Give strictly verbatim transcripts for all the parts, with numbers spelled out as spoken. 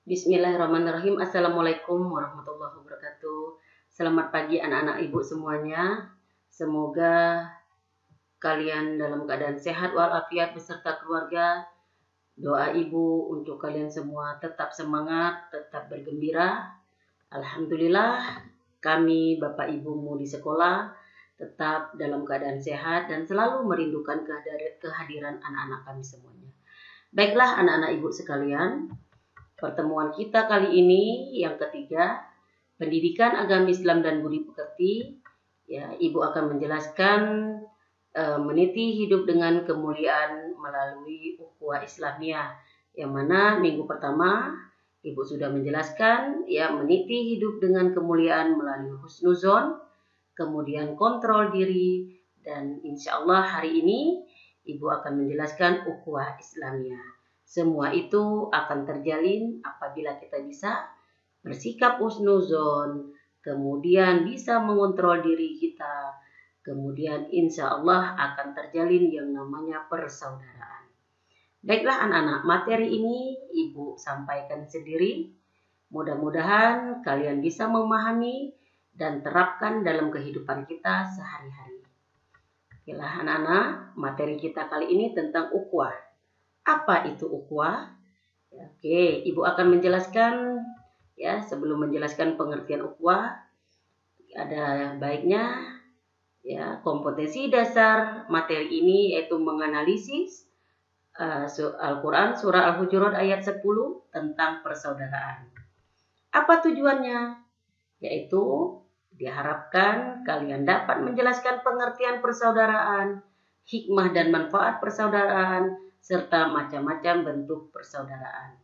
Bismillahirrahmanirrahim. Assalamualaikum warahmatullahi wabarakatuh. Selamat pagi anak-anak ibu semuanya. Semoga kalian dalam keadaan sehat walafiat beserta keluarga. Doa ibu untuk kalian semua tetap semangat, tetap bergembira. Alhamdulillah kami bapak ibumu di sekolah tetap dalam keadaan sehat dan selalu merindukan kehadiran anak-anak kami semuanya. Baiklah anak-anak ibu sekalian, pertemuan kita kali ini yang ketiga, pendidikan agama Islam dan budi pekerti. Ya, ibu akan menjelaskan e, meniti hidup dengan kemuliaan melalui ukhuwah Islamiyah. Yang mana minggu pertama ibu sudah menjelaskan ya meniti hidup dengan kemuliaan melalui husnuzon, kemudian kontrol diri, dan insya Allah hari ini ibu akan menjelaskan ukhuwah Islamiyah. Semua itu akan terjalin apabila kita bisa bersikap husnuzon, kemudian bisa mengontrol diri kita, kemudian insya Allah akan terjalin yang namanya persaudaraan. Baiklah anak-anak, materi ini ibu sampaikan sendiri. Mudah-mudahan kalian bisa memahami dan terapkan dalam kehidupan kita sehari-hari. Baiklah anak-anak, materi kita kali ini tentang ukhuwah. Apa itu ukhuwah? Ya, oke, ibu akan menjelaskan ya sebelum menjelaskan pengertian ukhuwah ada baiknya ya kompetensi dasar materi ini yaitu menganalisis uh, Al-Quran surah Al-Hujurat ayat sepuluh tentang persaudaraan. Apa tujuannya? Yaitu diharapkan kalian dapat menjelaskan pengertian persaudaraan, hikmah dan manfaat persaudaraan, serta macam-macam bentuk persaudaraan.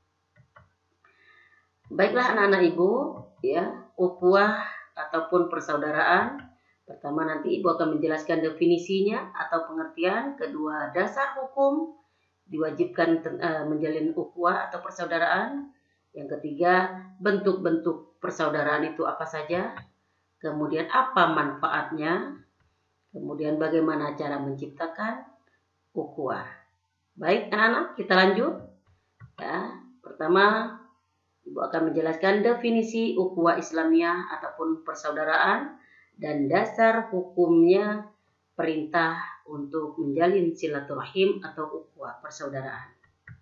Baiklah anak-anak ibu, ya, ukhuwah ataupun persaudaraan. Pertama nanti ibu akan menjelaskan definisinya atau pengertian. Kedua, dasar hukum diwajibkan uh, menjalin ukhuwah atau persaudaraan. Yang ketiga, bentuk-bentuk persaudaraan itu apa saja. Kemudian apa manfaatnya. Kemudian bagaimana cara menciptakan ukhuwah. Baik anak-anak, kita lanjut. Ya, pertama ibu akan menjelaskan definisi ukhuwah Islamiyah ataupun persaudaraan dan dasar hukumnya perintah untuk menjalin silaturahim atau ukhuwah persaudaraan.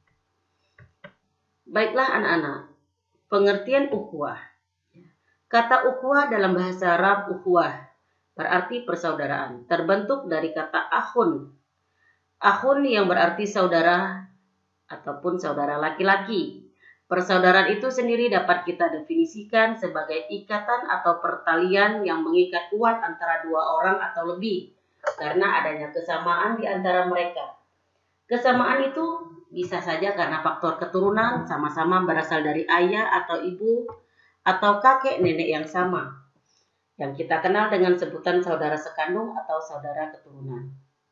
Baiklah anak-anak, pengertian ukhuwah. Kata ukhuwah dalam bahasa Arab ukhuwah berarti persaudaraan, terbentuk dari kata akhun. Akhun yang berarti saudara ataupun saudara laki-laki. Persaudaraan itu sendiri dapat kita definisikan sebagai ikatan atau pertalian yang mengikat kuat antara dua orang atau lebih karena adanya kesamaan di antara mereka. Kesamaan itu bisa saja karena faktor keturunan, sama-sama berasal dari ayah atau ibu atau kakek nenek yang sama, yang kita kenal dengan sebutan saudara sekandung atau saudara keturunan.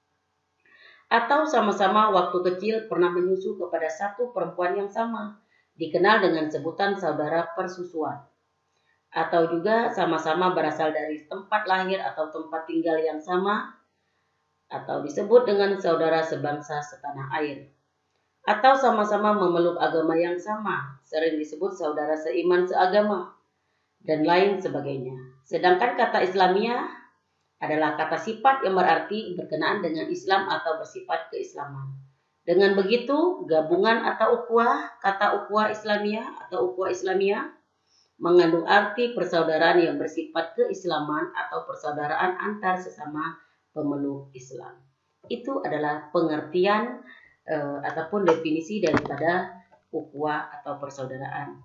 Atau sama-sama waktu kecil pernah menyusu kepada satu perempuan yang sama, dikenal dengan sebutan saudara persusuan. Atau juga sama-sama berasal dari tempat lahir atau tempat tinggal yang sama, atau disebut dengan saudara sebangsa setanah air. Atau sama-sama memeluk agama yang sama, sering disebut saudara seiman seagama, dan lain sebagainya. Sedangkan kata Islamiyah adalah kata sifat yang berarti berkenaan dengan Islam atau bersifat keislaman. Dengan begitu, gabungan atau ukhuwah, kata ukhuwah Islamiyah atau ukhuwah Islamiyah mengandung arti persaudaraan yang bersifat keislaman atau persaudaraan antar sesama pemeluk Islam. Itu adalah pengertian eh, ataupun definisi daripada ukhuwah atau persaudaraan.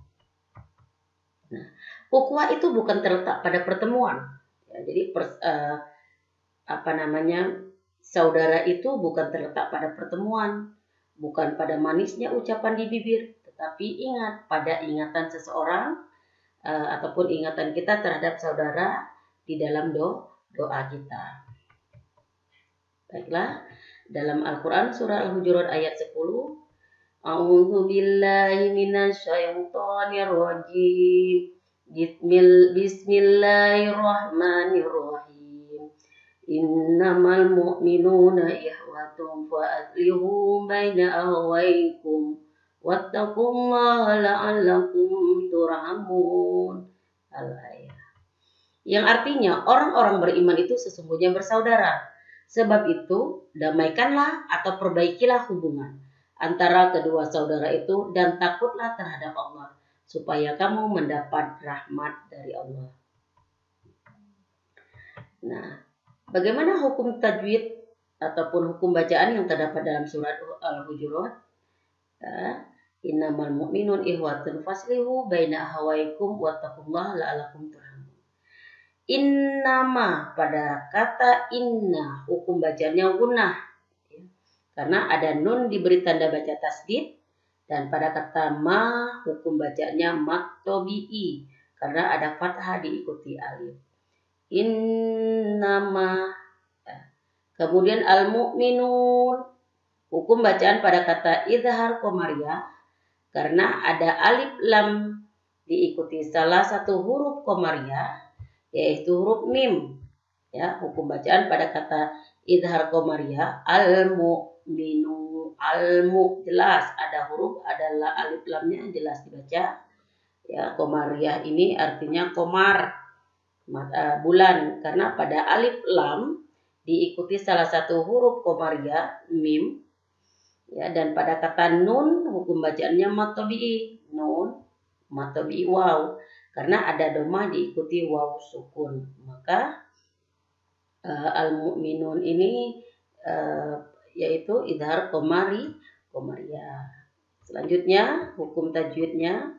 Nah, ukhuwah itu bukan terletak pada pertemuan. Ya, jadi pers, uh, apa namanya saudara itu bukan terletak pada pertemuan, bukan pada manisnya ucapan di bibir, tetapi ingat pada ingatan seseorang uh, ataupun ingatan kita terhadap saudara di dalam do, doa kita. Baiklah, dalam Al-Quran surah Al-Hujurat ayat sepuluh, A'udzu billahi minasyaitonir rajim. Bismillahirrahmanirrahim. Innamal mu'minuna ikhwatun fa aslihu baina akhawaykum wattaqullaha la'allakum turhamun. Al-ayah. Yang artinya orang-orang beriman itu sesungguhnya bersaudara. Sebab itu damaikanlah atau perbaikilah hubungan antara kedua saudara itu dan takutlah terhadap Allah supaya kamu mendapat rahmat dari Allah. Nah, bagaimana hukum tajwid ataupun hukum bacaan yang terdapat dalam surat Al-Hujurat? Ya, innamal mu'minun ihwatun faslihu baina ahawaikum wattaqullaha la'allakum turhamun. Innama, pada kata inna hukum bacanya gunnah, ya, karena ada nun diberi tanda baca tasdid, dan pada kata ma hukum bacanya mat tobi'i karena ada fathah diikuti alif. Innama. Kemudian al-mu'minun hukum bacaan pada kata idhar qamariyah karena ada alif lam diikuti salah satu huruf qamariyah yaitu huruf mim. Ya, hukum bacaan pada kata idhar qamariyah al-mu'minu, al-mu jelas ada huruf adalah alif lamnya jelas dibaca. Ya, qamariyah ini artinya qamar, bulan, karena pada alif lam diikuti salah satu huruf qamariyah mim. Ya, dan pada kata nun hukum bacaannya mat tabi'i, nun mat tabi'i waw karena ada domah diikuti waw sukun. Maka uh, al-mu'minun ini uh, yaitu idhar qamari qamariyah. Selanjutnya hukum tajwidnya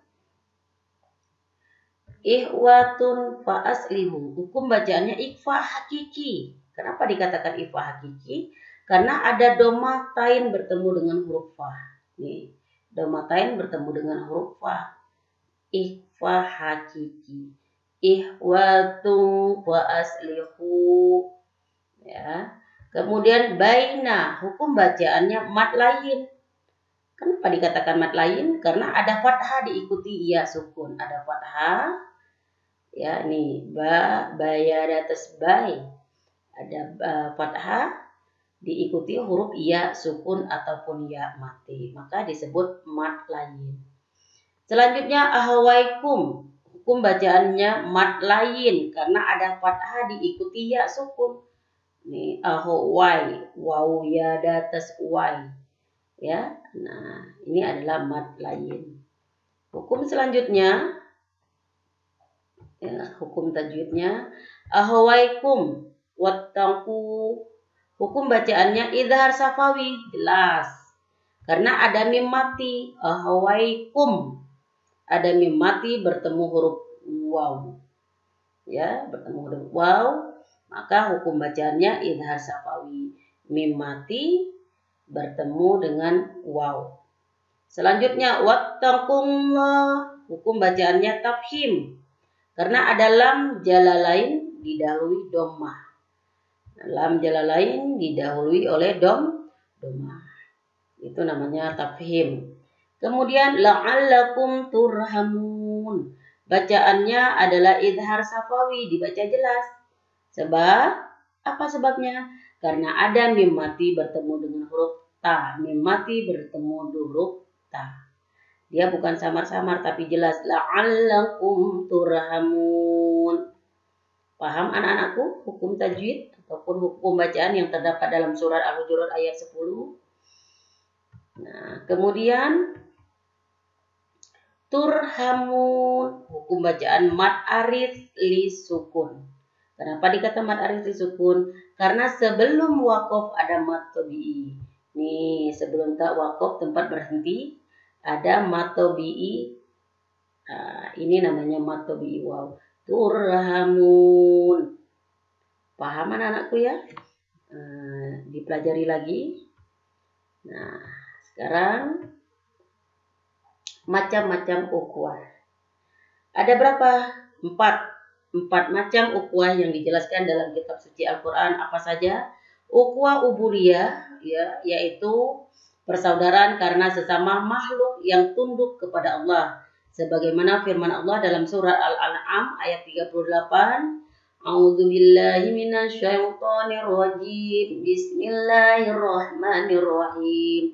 ihwatun fa aslihu, hukum bacaannya ikhfa hakiki. Kenapa dikatakan ikhfa hakiki? Karena ada domatain bertemu dengan huruf fa. Nih, domatain bertemu dengan huruf fa. Ikhfa hakiki. Ihwatun fa aslihu. Ya. Kemudian baina, hukum bacaannya mat lain. Kenapa dikatakan mat lain? Karena ada fathah diikuti ya sukun. Ada fathah. Ya, nih ba bayar atas bay ada uh, fathah diikuti huruf ya sukun ataupun ya mati, maka disebut mat lain. Selanjutnya ahwaikum, hukum bacaannya mat lain karena ada fathah diikuti ya sukun. Nih ahwai waw ya atas wai. Ya, nah ini adalah mat lain. Hukum selanjutnya, ya, hukum tajwidnya ahwaikum wattaqu, hukum bacaannya idhar safawi jelas karena ada mim mati. Ahwaikum ada mim mati bertemu huruf waw, ya bertemu huruf waw, maka hukum bacaannya idhar safawi, mim mati bertemu dengan waw. Selanjutnya wattaqullah, hukum bacaannya tafhim karena ada lam jalalain didahului dhammah. Lam jalalain didahului oleh dom dhammah. Itu namanya tafhim. Kemudian la'allakum turhamun. Bacaannya adalah idhar safawi, dibaca jelas. Sebab apa sebabnya? Karena ada mim mati bertemu dengan huruf ta. Mim mati bertemu huruf ta. Dia bukan samar-samar tapi jelas la'allakum turhamun. Paham anak-anakku hukum tajwid ataupun hukum bacaan yang terdapat dalam surat Al-Hujurat ayat sepuluh. Nah, kemudian turhamun, hukum bacaan mat arid li sukun. Kenapa dikata mat arid li sukun? Karena sebelum waqaf ada mat tabi'i. Nih, sebelum tak waqaf tempat berhenti ada mat tabi'i. Nah, ini namanya mat tabi'i waw. Turhamun. Paham anak-anakku ya? Nah, dipelajari lagi. Nah, sekarang macam-macam ukhuwah. Ada berapa? Empat. Empat macam ukhuwah yang dijelaskan dalam kitab suci Al-Quran. Apa saja? Ukhuwah ubudiyah, ya, yaitu persaudaraan karena sesama makhluk yang tunduk kepada Allah. Sebagaimana firman Allah dalam surat Al-An'am ayat tiga puluh delapan. A'udzubillahi minasyaitonir rajim. Bismillahirrahmanirrahim.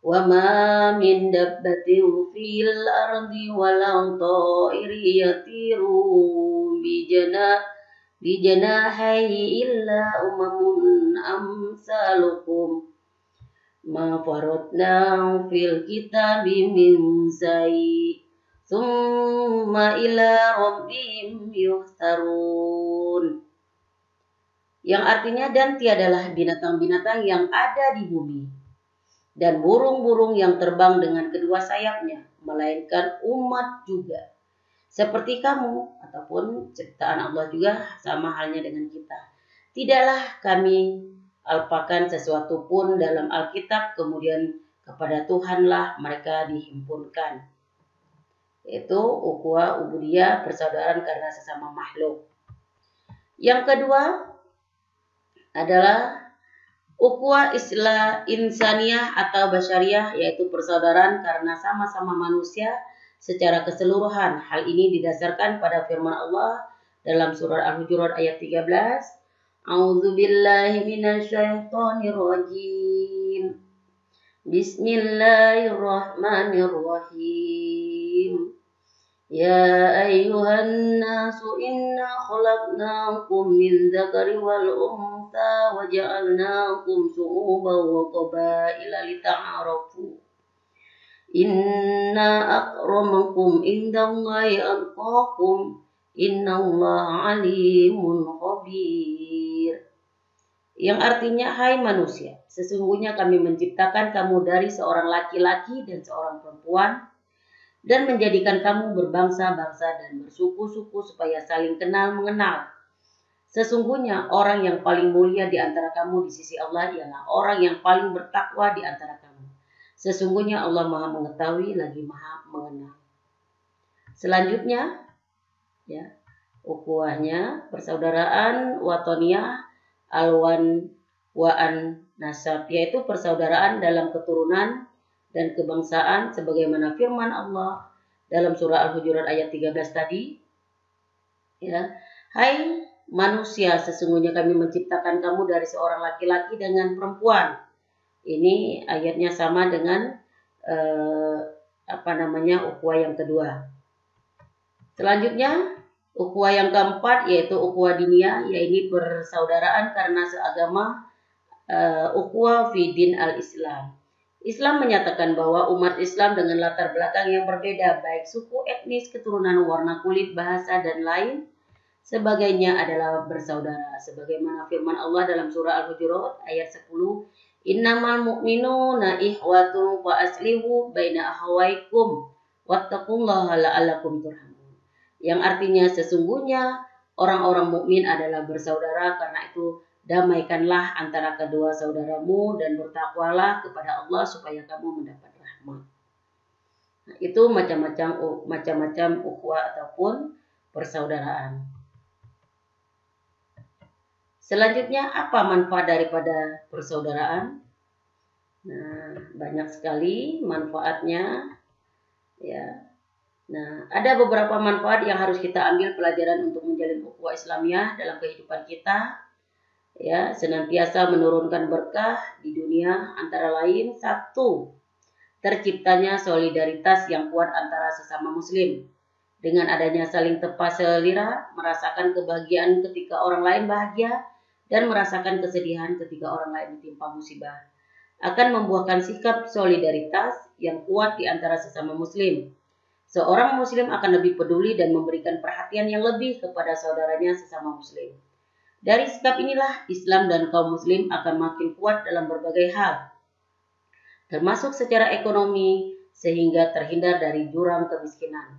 wa ma min dabbatin fil ardi walau ta'irin yatiru bi jana bi janahihi illa umamun amsalukum ma faradna fil kitabi min syai' tsumma ila rabbihim yuhsarun. Yang artinya, dan tiadalah binatang-binatang yang ada di bumi dan burung-burung yang terbang dengan kedua sayapnya, melainkan umat juga seperti kamu, ataupun ciptaan Allah juga sama halnya dengan kita. Tidaklah kami alpakan sesuatu pun dalam Alkitab, kemudian kepada Tuhanlah mereka dihimpunkan. Yaitu ukhuwah ubudiyah, persaudaraan karena sesama makhluk. Yang kedua adalah ukhuwah islah insaniyah atau basyariyah, yaitu persaudaraan karena sama-sama manusia secara keseluruhan. Hal ini didasarkan pada firman Allah dalam surah Al-Hujurat ayat tiga belas. A'udzubillahi minasyaitonirrajim. Bismillahirrahmanirrahim. Ya ayyuhan nasu inna khalaqnakum min dzakari wal untha wa ja'alnakum syu'uban wa qabaila lita'arafu. Inna akramakum indallahi atqakum innallaha alimun khabir. Yang artinya, hai manusia, sesungguhnya kami menciptakan kamu dari seorang laki-laki dan seorang perempuan, dan menjadikan kamu berbangsa-bangsa dan bersuku-suku supaya saling kenal mengenal. Sesungguhnya orang yang paling mulia di antara kamu di sisi Allah ialah orang yang paling bertakwa di antara kamu. Sesungguhnya Allah Maha mengetahui lagi Maha mengenal. Selanjutnya, ya, ukhuwahnya persaudaraan watoniyah alwan waan nasab, yaitu persaudaraan dalam keturunan dan kebangsaan sebagaimana firman Allah dalam surah Al-Hujurat ayat tiga belas tadi. Ya, hai manusia, sesungguhnya kami menciptakan kamu dari seorang laki-laki dengan perempuan. Ini ayatnya sama dengan eh, apa namanya ukhuwah yang kedua. Selanjutnya, ukhuwah yang keempat yaitu ukhuwah diniyah, yaitu persaudaraan karena seagama, uh, ukhuwah fi din al-Islam. Islam menyatakan bahwa umat Islam dengan latar belakang yang berbeda, baik suku, etnis, keturunan, warna kulit, bahasa, dan lain sebagainya adalah bersaudara. Sebagaimana firman Allah dalam surah Al-Hujurat ayat sepuluh, Innamal mu'minuna ikhwatun fa aslihu baina akhawaikum wattaqullaha la'allakum turhamun. Yang artinya, sesungguhnya orang-orang mukmin adalah bersaudara, karena itu damaikanlah antara kedua saudaramu dan bertakwalah kepada Allah supaya kamu mendapat rahmat. Nah, itu macam-macam macam-macam ukhuwah ataupun persaudaraan. Selanjutnya, apa manfaat daripada persaudaraan? Nah, banyak sekali manfaatnya, ya. Nah, ada beberapa manfaat yang harus kita ambil pelajaran untuk menjalin ukhuwah Islamiyah dalam kehidupan kita. Ya, senantiasa menurunkan berkah di dunia, antara lain satu, terciptanya solidaritas yang kuat antara sesama muslim. Dengan adanya saling tepa selira, merasakan kebahagiaan ketika orang lain bahagia, dan merasakan kesedihan ketika orang lain ditimpa musibah, akan membuahkan sikap solidaritas yang kuat di antara sesama muslim. Seorang muslim akan lebih peduli dan memberikan perhatian yang lebih kepada saudaranya sesama muslim. Dari sikap inilah Islam dan kaum muslim akan makin kuat dalam berbagai hal, termasuk secara ekonomi, sehingga terhindar dari jurang kemiskinan.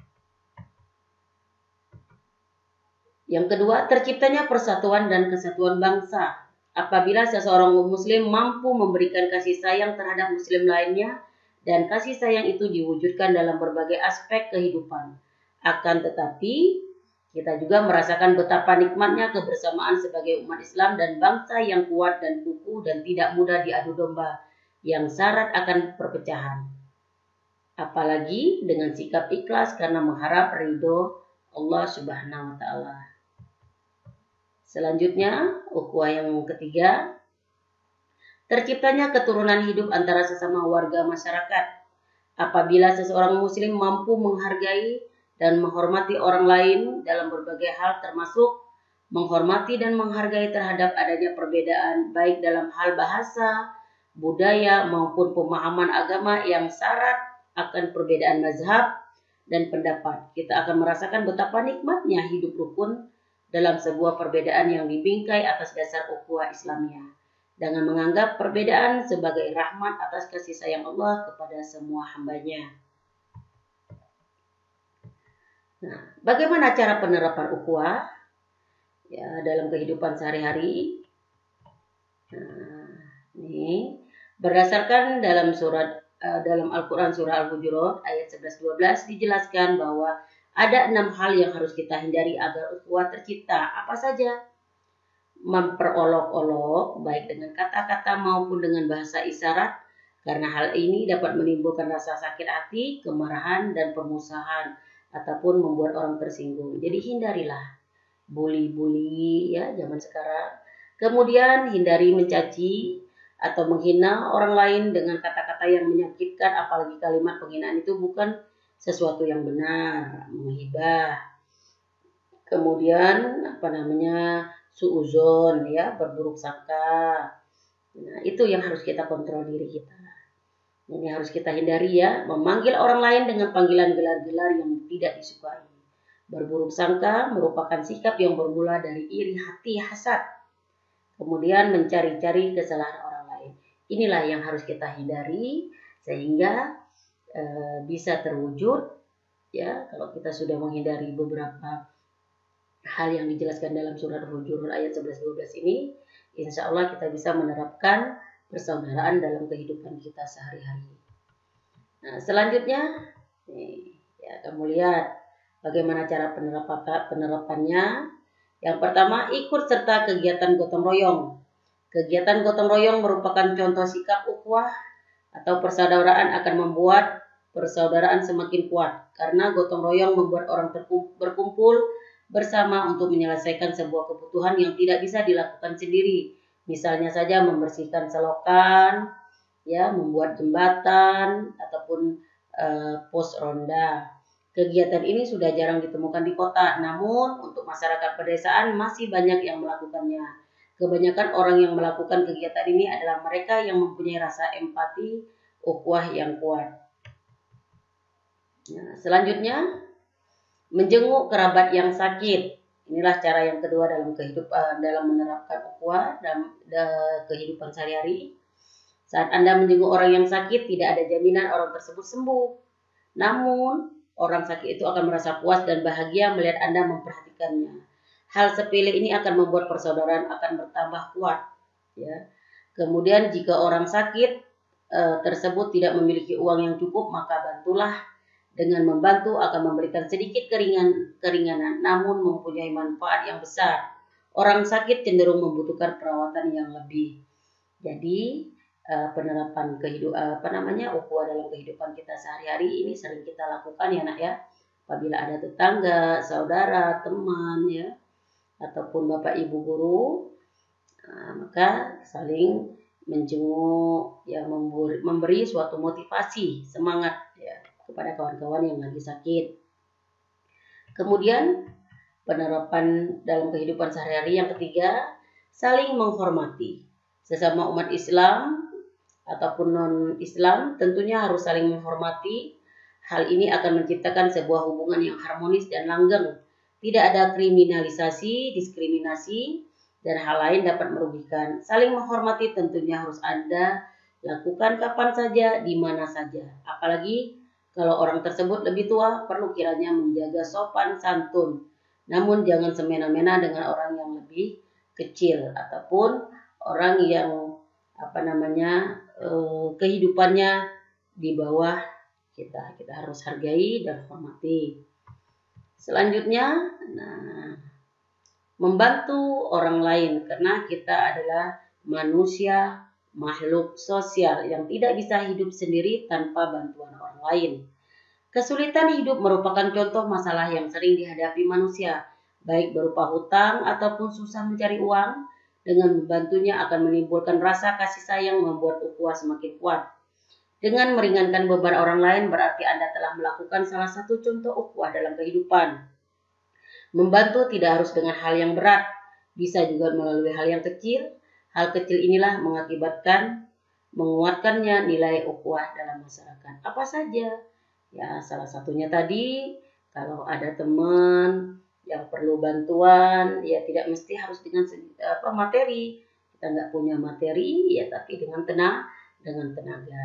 Yang kedua, terciptanya persatuan dan kesatuan bangsa. Apabila seseorang muslim mampu memberikan kasih sayang terhadap muslim lainnya, dan kasih sayang itu diwujudkan dalam berbagai aspek kehidupan. Akan tetapi, kita juga merasakan betapa nikmatnya kebersamaan sebagai umat Islam dan bangsa yang kuat dan kukuh dan tidak mudah diadu domba, yang syarat akan perpecahan. Apalagi dengan sikap ikhlas karena mengharap ridho Allah Subhanahu wa Ta'ala. Selanjutnya, ukhuwah yang ketiga, terciptanya keturunan hidup antara sesama warga masyarakat. Apabila seseorang muslim mampu menghargai dan menghormati orang lain dalam berbagai hal, termasuk menghormati dan menghargai terhadap adanya perbedaan baik dalam hal bahasa, budaya maupun pemahaman agama yang syarat akan perbedaan mazhab dan pendapat, kita akan merasakan betapa nikmatnya hidup rukun dalam sebuah perbedaan yang dibingkai atas dasar ukhuwah Islamiyah, dengan menganggap perbedaan sebagai rahmat atas kasih sayang Allah kepada semua hambanya. Nah, bagaimana cara penerapan ukhuwah ya dalam kehidupan sehari-hari? Nah, ini berdasarkan dalam surat uh, dalam Al-Quran surah Al-Hujurat ayat sebelas dua belas dijelaskan bahwa ada enam hal yang harus kita hindari agar ukhuwah tercipta. Apa saja? Memperolok-olok baik dengan kata-kata maupun dengan bahasa isyarat, karena hal ini dapat menimbulkan rasa sakit hati, kemarahan, dan permusuhan ataupun membuat orang tersinggung. Jadi hindarilah bully-bully ya zaman sekarang. Kemudian hindari mencaci atau menghina orang lain dengan kata-kata yang menyakitkan, apalagi kalimat penghinaan itu bukan sesuatu yang benar, menghibah. Kemudian apa namanya? Suuzon ya, berburuk sangka. Nah, itu yang harus kita kontrol diri kita. Ini harus kita hindari ya, memanggil orang lain dengan panggilan gelar-gelar yang tidak disukai. Berburuk sangka merupakan sikap yang bermula dari iri hati, hasad. Kemudian mencari-cari kesalahan orang lain. Inilah yang harus kita hindari sehingga e, bisa terwujud ya, kalau kita sudah menghindari beberapa hal yang dijelaskan dalam surat Al-Hujurat ayat sebelas dua belas ini, insya Allah kita bisa menerapkan persaudaraan dalam kehidupan kita sehari-hari. Nah, selanjutnya, nih, ya, kamu lihat bagaimana cara penerapan penerapannya. Yang pertama, ikut serta kegiatan gotong royong. Kegiatan gotong royong merupakan contoh sikap ukhuwah atau persaudaraan, akan membuat persaudaraan semakin kuat karena gotong royong membuat orang berkumpul bersama untuk menyelesaikan sebuah kebutuhan yang tidak bisa dilakukan sendiri. Misalnya saja membersihkan selokan, ya, membuat jembatan ataupun e, pos ronda. Kegiatan ini sudah jarang ditemukan di kota, namun untuk masyarakat pedesaan masih banyak yang melakukannya. Kebanyakan orang yang melakukan kegiatan ini adalah mereka yang mempunyai rasa empati, ukhuwah yang kuat. Nah, selanjutnya, menjenguk kerabat yang sakit. Inilah cara yang kedua dalam kehidupan dalam menerapkan ukhuwah dalam kehidupan sehari-hari. Saat Anda menjenguk orang yang sakit, tidak ada jaminan orang tersebut sembuh. Namun, orang sakit itu akan merasa puas dan bahagia melihat Anda memperhatikannya. Hal sepele ini akan membuat persaudaraan akan bertambah kuat. Ya. Kemudian, jika orang sakit e, tersebut tidak memiliki uang yang cukup, maka bantulah. Dengan membantu akan memberikan sedikit keringan, keringanan, namun mempunyai manfaat yang besar. Orang sakit cenderung membutuhkan perawatan yang lebih. Jadi penerapan kehidupan apa namanya ukhuwah dalam kehidupan kita sehari-hari ini sering kita lakukan ya nak ya. Apabila ada tetangga, saudara, teman ya, ataupun bapak ibu guru, nah, maka saling menjenguk ya, memberi, memberi suatu motivasi, semangat ya kepada kawan-kawan yang lagi sakit. Kemudian penerapan dalam kehidupan sehari-hari yang ketiga, saling menghormati. Sesama umat Islam ataupun non-Islam tentunya harus saling menghormati. Hal ini akan menciptakan sebuah hubungan yang harmonis dan langgeng. Tidak ada kriminalisasi, diskriminasi, dan hal lain dapat merugikan. Saling menghormati tentunya harus Anda lakukan kapan saja, di mana saja. Apalagi kalau orang tersebut lebih tua, perlu kiranya menjaga sopan santun. Namun jangan semena-mena dengan orang yang lebih kecil ataupun orang yang apa namanya eh, kehidupannya di bawah kita. Kita harus hargai dan hormati. Selanjutnya, nah, membantu orang lain karena kita adalah manusia, makhluk sosial yang tidak bisa hidup sendiri tanpa bantuan orang lain. Kesulitan hidup merupakan contoh masalah yang sering dihadapi manusia, baik berupa hutang ataupun susah mencari uang. Dengan membantunya akan menimbulkan rasa kasih sayang membuat ukhuwah semakin kuat. Dengan meringankan beban orang lain berarti Anda telah melakukan salah satu contoh ukhuwah dalam kehidupan. Membantu tidak harus dengan hal yang berat, bisa juga melalui hal yang kecil. Hal kecil inilah mengakibatkan menguatkannya nilai ukhuwah dalam masyarakat. Apa saja? Ya, salah satunya tadi, kalau ada teman yang perlu bantuan, ya tidak mesti harus dengan apa, materi. Kita nggak punya materi, ya tapi dengan tenang, dengan tenaga.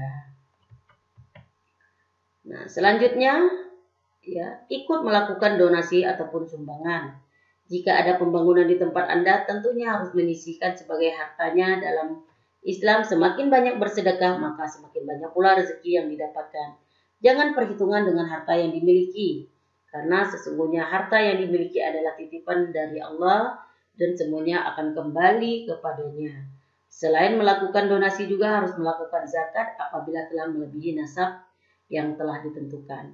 Nah, selanjutnya, ya ikut melakukan donasi ataupun sumbangan. Jika ada pembangunan di tempat Anda, tentunya harus menyisihkan sebagai hartanya. Dalam Islam, semakin banyak bersedekah, maka semakin banyak pula rezeki yang didapatkan. Jangan perhitungan dengan harta yang dimiliki, karena sesungguhnya harta yang dimiliki adalah titipan dari Allah dan semuanya akan kembali kepadanya. Selain melakukan donasi juga harus melakukan zakat apabila telah melebihi nasab yang telah ditentukan.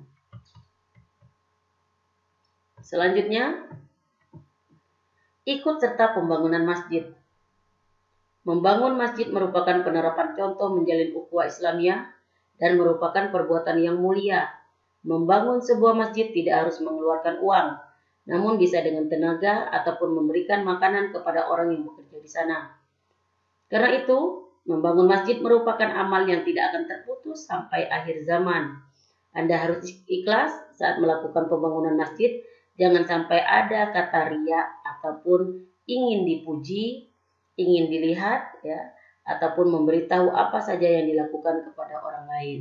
Selanjutnya, ikut serta pembangunan masjid. Membangun masjid merupakan penerapan contoh menjalin ukhuwah Islamiyah dan merupakan perbuatan yang mulia. Membangun sebuah masjid tidak harus mengeluarkan uang, namun bisa dengan tenaga ataupun memberikan makanan kepada orang yang bekerja di sana. Karena itu, membangun masjid merupakan amal yang tidak akan terputus sampai akhir zaman. Anda harus ikhlas saat melakukan pembangunan masjid. Jangan sampai ada kata riya ataupun ingin dipuji, ingin dilihat, ya, ataupun memberitahu apa saja yang dilakukan kepada orang lain.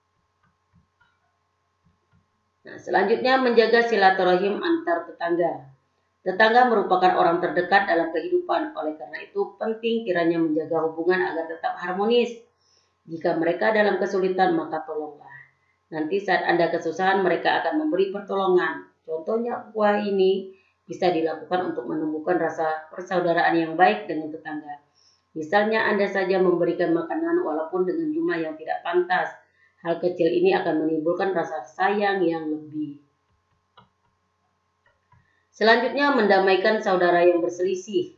Nah, selanjutnya menjaga silaturahim antar tetangga. Tetangga merupakan orang terdekat dalam kehidupan, oleh karena itu penting kiranya menjaga hubungan agar tetap harmonis. Jika mereka dalam kesulitan, maka tolonglah. Nanti saat Anda kesusahan, mereka akan memberi pertolongan. Contohnya ukhuwah ini bisa dilakukan untuk menumbuhkan rasa persaudaraan yang baik dengan tetangga. Misalnya Anda saja memberikan makanan walaupun dengan jumlah yang tidak pantas. Hal kecil ini akan menimbulkan rasa sayang yang lebih. Selanjutnya, mendamaikan saudara yang berselisih.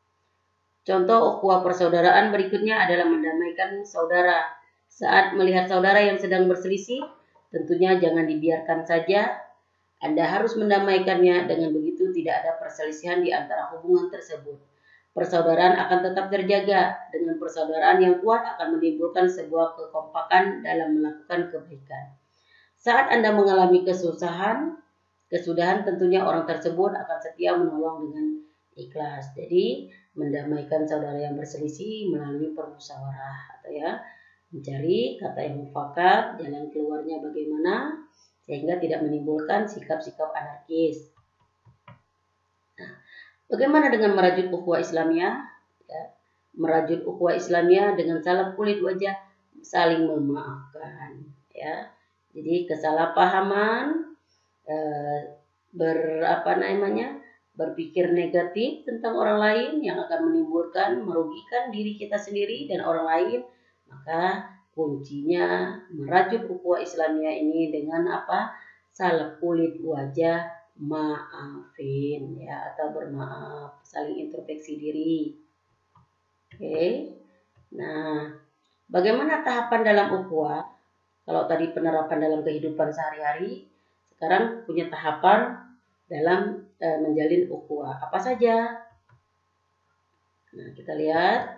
Contoh ukhuwah persaudaraan berikutnya adalah mendamaikan saudara. Saat melihat saudara yang sedang berselisih, tentunya jangan dibiarkan saja. Anda harus mendamaikannya, dengan begitu tidak ada perselisihan di antara hubungan tersebut. Persaudaraan akan tetap terjaga. Dengan persaudaraan yang kuat akan menimbulkan sebuah kekompakan dalam melakukan kebaikan. Saat Anda mengalami kesusahan, kesudahan tentunya orang tersebut akan setia menolong dengan ikhlas. Jadi mendamaikan saudara yang berselisih melalui permusyawarah atau ya mencari kata yang mufakat, jalan keluarnya bagaimana sehingga tidak menimbulkan sikap-sikap anarkis. Nah, bagaimana dengan merajut ukhuwah Islamiyah? Ya, merajut ukhuwah Islamiyah dengan salam kulit wajah, saling memaafkan. Ya, jadi kesalahpahaman, eh, ber apa namanya, berpikir negatif tentang orang lain yang akan menimbulkan merugikan diri kita sendiri dan orang lain, maka kuncinya merajut ukhuwah Islamiyah ini dengan apa? Salam kulit wajah, maafin ya atau bermaaf, saling introspeksi diri. Oke. Nah, bagaimana tahapan dalam ukhuwah? Kalau tadi penerapan dalam kehidupan sehari-hari, sekarang punya tahapan dalam e, menjalin ukhuwah. Apa saja? Nah, kita lihat.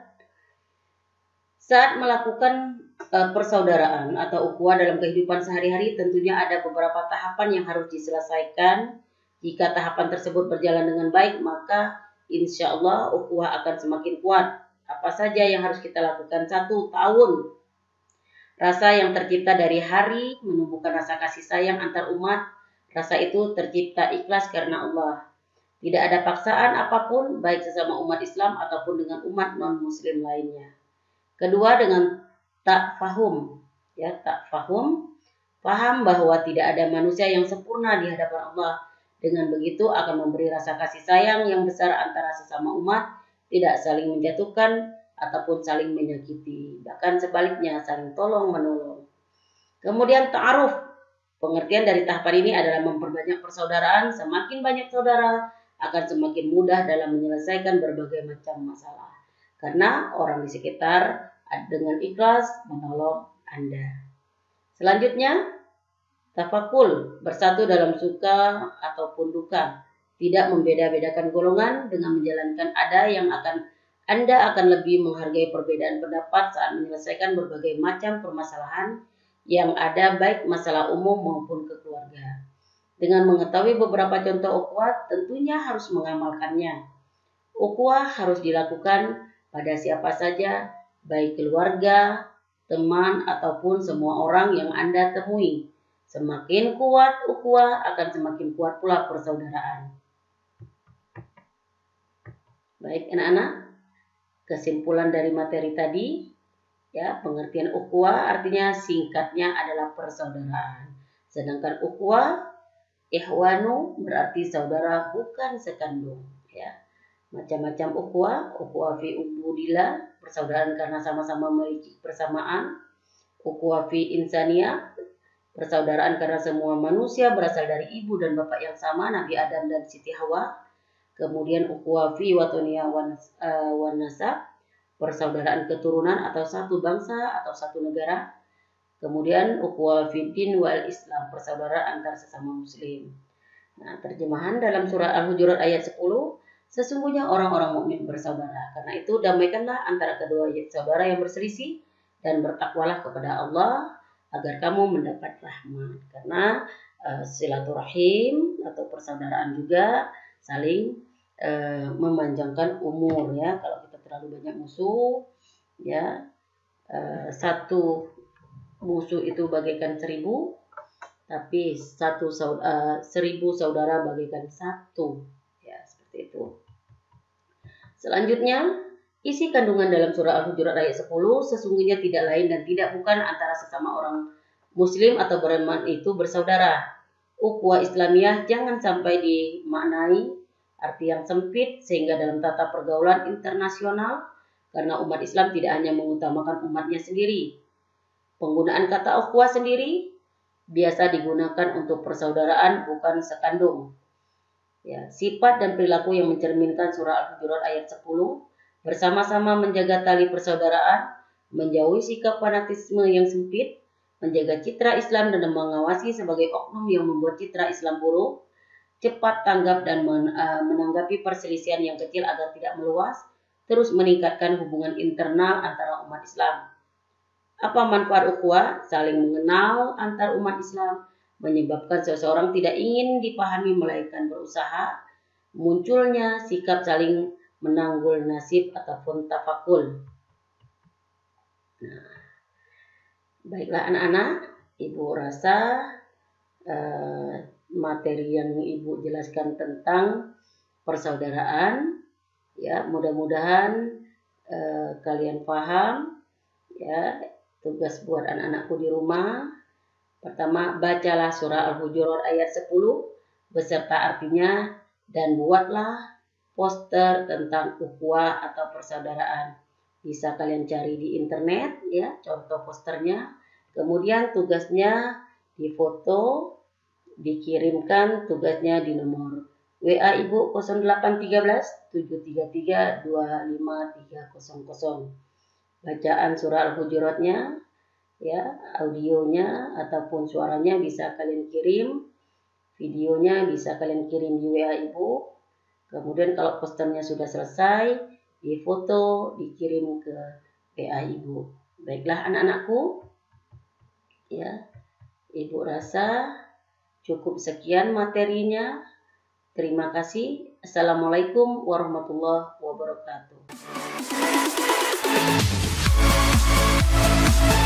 Saat melakukan e, persaudaraan atau ukhuwah dalam kehidupan sehari-hari, tentunya ada beberapa tahapan yang harus diselesaikan. Jika tahapan tersebut berjalan dengan baik, maka insya Allah ukhuwah akan semakin kuat. Apa saja yang harus kita lakukan? Satu, tahun. Rasa yang tercipta dari hari menumbuhkan rasa kasih sayang antar umat. Rasa itu tercipta ikhlas karena Allah. Tidak ada paksaan apapun, baik sesama umat Islam ataupun dengan umat non-muslim lainnya. Kedua, dengan tak fahum. Ya, tak fahum. Paham bahwa tidak ada manusia yang sempurna di hadapan Allah. Dengan begitu akan memberi rasa kasih sayang yang besar antara sesama umat. Tidak saling menjatuhkan ataupun saling menyakiti. Bahkan sebaliknya, saling tolong-menolong. Kemudian ta'aruf. Pengertian dari tahapan ini adalah memperbanyak persaudaraan. Semakin banyak saudara akan semakin mudah dalam menyelesaikan berbagai macam masalah. Karena orang di sekitar dengan ikhlas menolong Anda. Selanjutnya, tafakul, bersatu dalam suka ataupun duka. Tidak membeda-bedakan golongan dengan menjalankan ada yang akan Anda akan lebih menghargai perbedaan pendapat saat menyelesaikan berbagai macam permasalahan yang ada baik masalah umum maupun kekeluarga. Dengan mengetahui beberapa contoh ukhuwah, tentunya harus mengamalkannya. Ukhuwah harus dilakukan pada siapa saja, baik keluarga, teman, ataupun semua orang yang Anda temui. Semakin kuat ukhuwah, akan semakin kuat pula persaudaraan. Baik anak-anak, kesimpulan dari materi tadi, ya, pengertian ukhuwah artinya singkatnya adalah persaudaraan. Sedangkan ukhuwah, ikhwanu berarti saudara bukan sekandung, ya. Macam-macam ukhuwah, ukhuwah fi ubudillah, persaudaraan karena sama-sama memiliki persamaan. Ukhuwah fi insaniyah, persaudaraan karena semua manusia berasal dari ibu dan bapak yang sama, Nabi Adam dan Siti Hawa. Kemudian ukhuwah fi watoniyah wan nasab, persaudaraan keturunan atau satu bangsa atau satu negara. Kemudian ukhuwah fi din wal Islam, persaudaraan antar sesama muslim. Nah, terjemahan dalam surah Al-Hujurat ayat sepuluh, sesungguhnya orang-orang mukmin bersaudara. Karena itu damaikanlah antara kedua saudara yang berselisih dan bertakwalah kepada Allah agar kamu mendapat rahmat. Karena uh, silaturahim atau persaudaraan juga saling uh, memanjangkan umur, ya. Kalau kita terlalu banyak musuh, ya, uh, satu musuh itu bagaikan seribu, tapi satu saudara, uh, seribu saudara bagaikan satu, ya, seperti itu. Selanjutnya, isi kandungan dalam surah Al-Hujurat ayat sepuluh sesungguhnya tidak lain dan tidak bukan antara sesama orang muslim atau beriman itu bersaudara. Ukhuwah Islamiyah jangan sampai dimaknai arti yang sempit sehingga dalam tata pergaulan internasional, karena umat Islam tidak hanya mengutamakan umatnya sendiri. Penggunaan kata ukhuwah sendiri biasa digunakan untuk persaudaraan bukan sekandung. Ya, sifat dan perilaku yang mencerminkan surah Al-Hujurat ayat sepuluh, bersama-sama menjaga tali persaudaraan, menjauhi sikap fanatisme yang sempit, menjaga citra Islam dan mengawasi sebagai oknum yang membuat citra Islam buruk, cepat tanggap dan men, uh, menanggapi perselisihan yang kecil agar tidak meluas, terus meningkatkan hubungan internal antara umat Islam. Apa manfaat ukhuwah? Saling mengenal antar umat Islam, menyebabkan seseorang tidak ingin dipahami melainkan berusaha, munculnya sikap saling menanggul nasib ataupun tafakul. Nah, baiklah anak-anak, Ibu rasa uh, materi yang Ibu jelaskan tentang persaudaraan, ya, mudah-mudahan uh, kalian paham, ya. Tugas buat anak-anakku di rumah, pertama, bacalah surah Al-Hujurat ayat sepuluh beserta artinya dan buatlah poster tentang ukhuwah atau persaudaraan. Bisa kalian cari di internet, ya, contoh posternya. Kemudian tugasnya difoto, dikirimkan tugasnya di nomor W A Ibu nol delapan satu tiga tujuh tiga tiga dua lima tiga nol nol. Bacaan surah Al-Hujuratnya, ya, audionya ataupun suaranya bisa kalian kirim, videonya bisa kalian kirim di W A Ibu. Kemudian kalau posternya sudah selesai, difoto, dikirim ke W A Ibu. Baiklah anak-anakku, ya, Ibu rasa cukup sekian materinya. Terima kasih. Assalamualaikum warahmatullahi wabarakatuh.